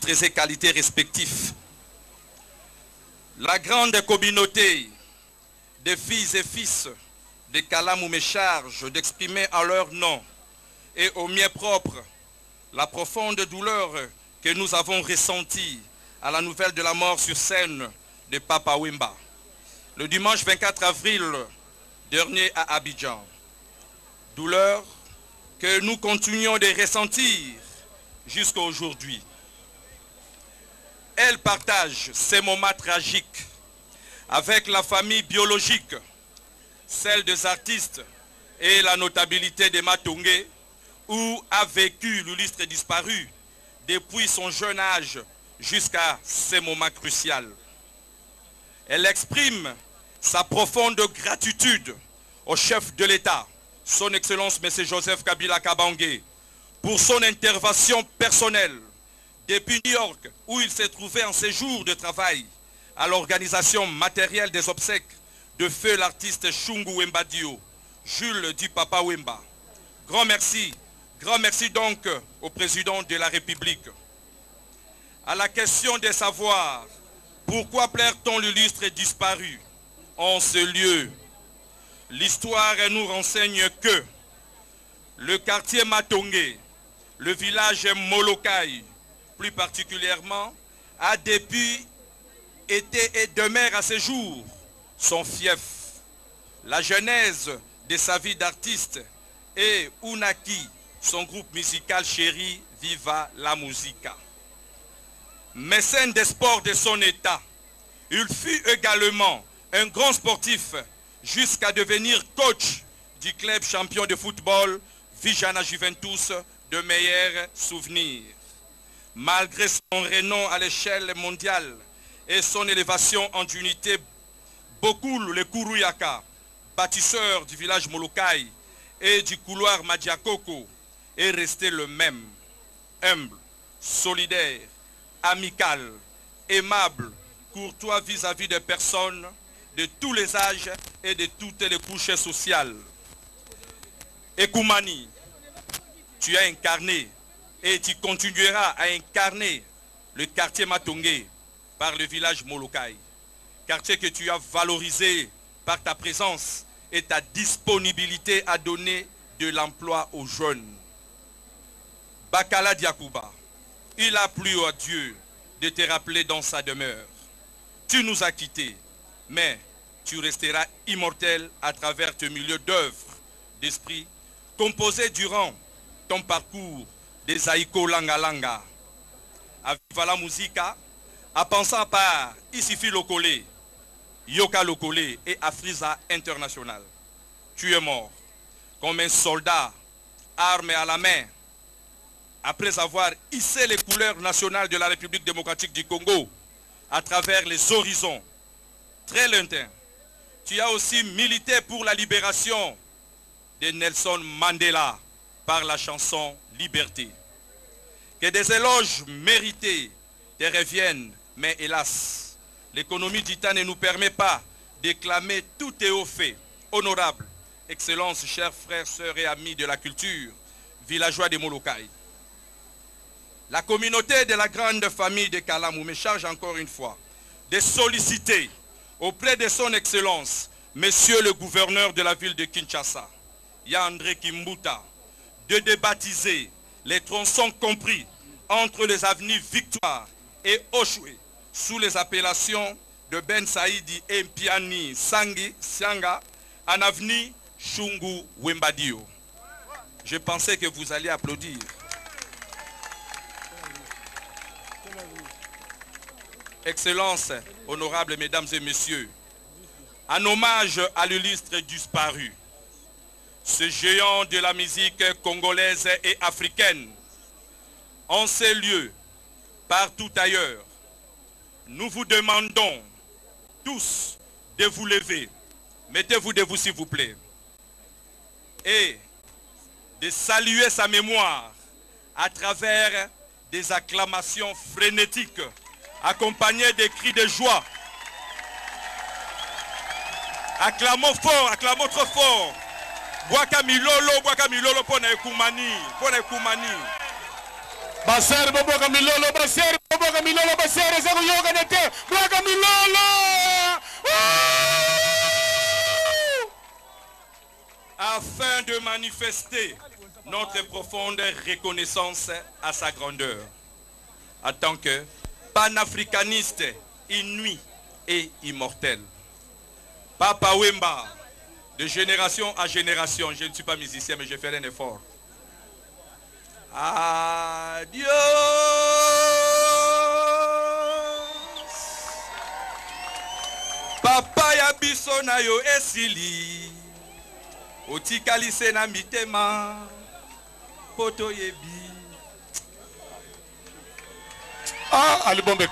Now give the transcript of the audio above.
titres et qualités respectifs. La grande communauté des filles et fils de Kalamou me charge d'exprimer en leur nom et au mien propre la profonde douleur que nous avons ressentie à la nouvelle de la mort sur scène de Papa Wemba, le dimanche 24 avril dernier à Abidjan. Douleur que nous continuons de ressentir jusqu'à aujourd'hui. Elle partage ces moments tragiques avec la famille biologique, celle des artistes et la notabilité de Matongé, où a vécu l'illustre disparu depuis son jeune âge jusqu'à ces moments cruciaux. Elle exprime sa profonde gratitude au chef de l'État, son Excellence M. Joseph Kabila Kabange, pour son intervention personnelle depuis New York, où il s'est trouvé en séjour de travail à l'organisation matérielle des obsèques de feu l'artiste Shungu Wemba Dio, Jules du Papa Wemba. Grand merci donc au président de la République. À la question de savoir pourquoi plaire-t-on l'illustre disparu en ce lieu, l'histoire nous renseigne que le quartier Matongé, le village Molokai, plus particulièrement, a depuis été et demeure à ce jour son fief. La genèse de sa vie d'artiste et Unaki, son groupe musical chéri Viva la Musica. Mécène des sports de son état, il fut également un grand sportif jusqu'à devenir coach du club champion de football Vijana Juventus de meilleurs souvenirs. Malgré son renom à l'échelle mondiale et son élévation en unité, Bokoul le Kuruyaka, bâtisseur du village Molokai et du couloir Madiakoko, est resté le même, humble, solidaire, amical, aimable, courtois vis-à-vis des personnes de tous les âges et de toutes les couches sociales. Ekoumani, tu as incarné et tu continueras à incarner le quartier Matongé par le village Molokai. Quartier que tu as valorisé par ta présence et ta disponibilité à donner de l'emploi aux jeunes. Bakala Diakouba, il a plu à Dieu de te rappeler dans sa demeure. Tu nous as quittés, mais tu resteras immortel à travers tes milieux d'œuvres d'esprit composés durant ton parcours des Aïko Langa Langa. À Viva la Musica, à pensant par Isifi Lokole, Yoka Lokole et Afrisa International. Tu es mort comme un soldat, arme à la main, après avoir hissé les couleurs nationales de la République démocratique du Congo à travers les horizons très lointains. Tu as aussi milité pour la libération de Nelson Mandela par la chanson Liberté. Que des éloges mérités te reviennent, mais hélas, l'économie du temps ne nous permet pas d'éclamer tous tes hauts faits. Honorables, Excellences, chers frères, sœurs et amis de la culture, villageois de Molokai. La communauté de la grande famille de Kalamou me charge encore une fois de solliciter auprès de son Excellence, Monsieur le gouverneur de la ville de Kinshasa, Yandré Kimbuta, de débaptiser les tronçons compris entre les avenues Victoire et Oshwe sous les appellations de Ben Saïdi et Mpiani Sangi Sianga en avenue Shungu Wembadio. Je pensais que vous alliez applaudir. Excellences, honorables mesdames et messieurs, en hommage à l'illustre disparu, ce géant de la musique congolaise et africaine, en ces lieux, partout ailleurs, nous vous demandons tous de vous lever, mettez-vous debout s'il vous plaît, et de saluer sa mémoire à travers des acclamations frénétiques accompagnées des cris de joie. Acclamons fort, acclamons trop fort. Boaka milolo pona ekumani, pona ekumani. Baser boboka milolo, baser boboka milolo, baser zako yoga nete, boboka milolo. Afin de manifester notre profonde reconnaissance à sa grandeur, en tant que panafricaniste, inuit et immortel. Papa Wemba, de génération à génération, je ne suis pas musicien, mais je fais un effort. Adios. Papa ya biso na yo esili. Otikali se na mitema. Poto yebi. Alibombe.